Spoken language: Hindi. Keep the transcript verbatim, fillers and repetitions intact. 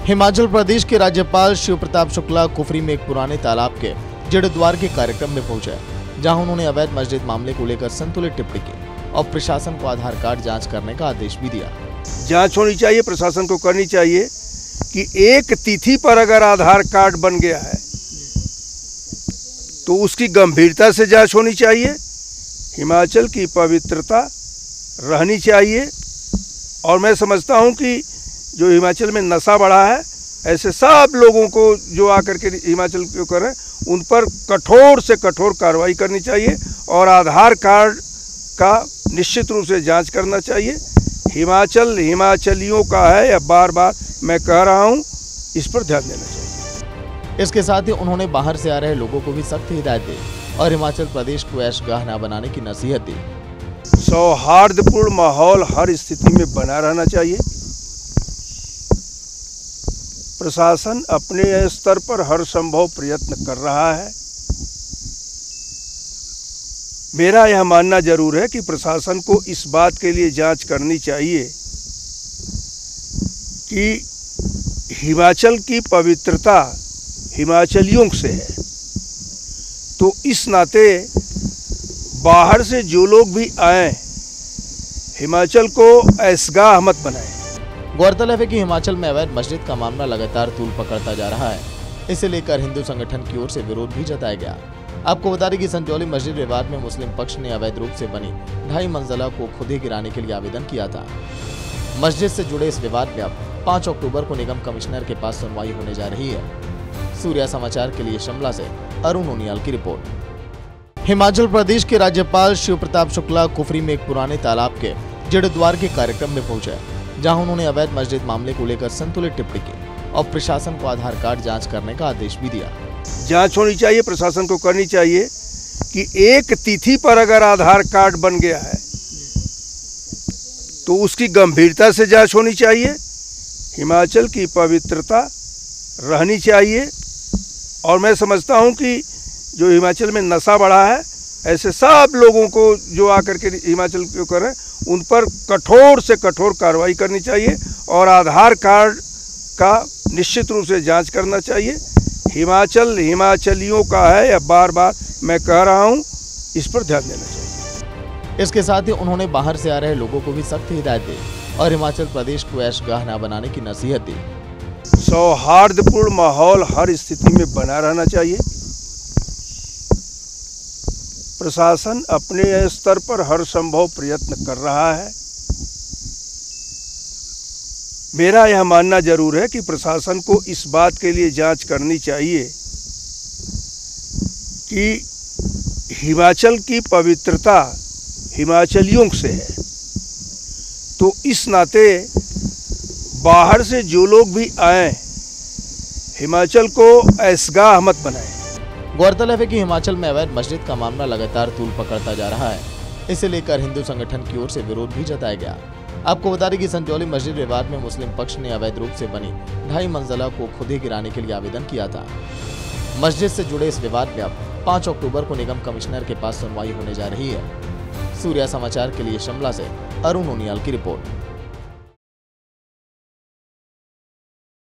हिमाचल प्रदेश के राज्यपाल शिव प्रताप शुक्ला कुफरी में एक पुराने तालाब के जीर्णोद्धार के कार्यक्रम में पहुंचे, जहां उन्होंने अवैध मस्जिद मामले को लेकर संतुलित टिप्पणी की और प्रशासन को आधार कार्ड जांच करने का आदेश भी दिया। जांच होनी चाहिए, प्रशासन को करनी चाहिए कि एक तिथि पर अगर आधार कार्ड बन गया है तो उसकी गंभीरता से जांच होनी चाहिए, हिमाचल की पवित्रता रहनी चाहिए। और मैं समझता हूं कि जो हिमाचल में नशा बढ़ा है, ऐसे सब लोगों को जो आकर के हिमाचल को करें उन पर कठोर से कठोर कार्रवाई करनी चाहिए और आधार कार्ड का निश्चित रूप से जांच करना चाहिए। हिमाचल हिमाचलियों का है, या बार बार मैं कह रहा हूं, इस पर ध्यान देना चाहिए। इसके साथ ही उन्होंने बाहर से आ रहे लोगों को भी सख्त हिदायत दी और हिमाचल प्रदेश को ऐशगाह न बनाने की नसीहत दी। सौहार्दपूर्ण माहौल हर स्थिति में बना रहना चाहिए। प्रशासन अपने स्तर पर हर संभव प्रयत्न कर रहा है। मेरा यह मानना जरूर है कि प्रशासन को इस बात के लिए जांच करनी चाहिए कि हिमाचल की पवित्रता हिमाचलियों से है, तो इस नाते बाहर से जो लोग भी आए हिमाचल को ऐशगाह मत बनाएं। गौरतलब है कि हिमाचल में अवैध मस्जिद का मामला लगातार तूल पकड़ता जा रहा है। इसे लेकर हिंदू संगठन की ओर से विरोध भी जताया गया। आपको बता दें कि संजौली मस्जिद विवाद में मुस्लिम पक्ष ने अवैध रूप से बनी ढाई मंजिला को खुद ही गिराने के लिए आवेदन किया था। मस्जिद से जुड़े इस विवाद में अब पाँच अक्टूबर को निगम कमिश्नर के पास सुनवाई होने जा रही है। सूर्या समाचार के लिए शिमला से अरुण उनियाल की रिपोर्ट। हिमाचल प्रदेश के राज्यपाल शिव प्रताप शुक्ला कुफरी में एक पुराने तालाब के जीर्णोद्धार के कार्यक्रम में पहुंचे, जहां उन्होंने अवैध मस्जिद मामले को लेकर संतुलित टिप्पणी की और प्रशासन को आधार कार्ड जांच करने का आदेश भी दिया। जांच होनी चाहिए, प्रशासन को करनी चाहिए कि एक तिथि पर अगर आधार कार्ड बन गया है तो उसकी गंभीरता से जांच होनी चाहिए, हिमाचल की पवित्रता रहनी चाहिए। और मैं समझता हूं कि जो हिमाचल में नशा बढ़ा है, ऐसे सब लोगों को जो आकर के हिमाचल को करें उन पर कठोर से कठोर कार्रवाई करनी चाहिए और आधार कार्ड का निश्चित रूप से जांच करना चाहिए। हिमाचल हिमाचलियों का है, या बार बार मैं कह रहा हूं, इस पर ध्यान देना चाहिए। इसके साथ ही उन्होंने बाहर से आ रहे लोगों को भी सख्त हिदायत दी और हिमाचल प्रदेश को ऐशगाह न बनाने की नसीहत दी। सौहार्दपूर्ण माहौल हर स्थिति में बना रहना चाहिए। प्रशासन अपने स्तर पर हर संभव प्रयत्न कर रहा है। मेरा यह मानना जरूर है कि प्रशासन को इस बात के लिए जांच करनी चाहिए कि हिमाचल की पवित्रता हिमाचलियों से है, तो इस नाते बाहर से जो लोग भी आए हिमाचल को ऐशगाह मत बनाएं। गौरतलब है कि हिमाचल में अवैध मस्जिद का मामला लगातार तूल पकड़ता जा रहा है। इसे लेकर हिंदू संगठन की ओर से विरोध भी जताया गया। आपको बता दें कि संजौली मस्जिद विवाद में मुस्लिम पक्ष ने अवैध रूप से बनी ढाई मंजिला को खुद ही गिराने के लिए आवेदन किया था। मस्जिद से जुड़े इस विवाद में अब पाँच अक्टूबर को निगम कमिश्नर के पास सुनवाई होने जा रही है। सूर्या समाचार के लिए शिमला से अरुण उनियाल की रिपोर्ट।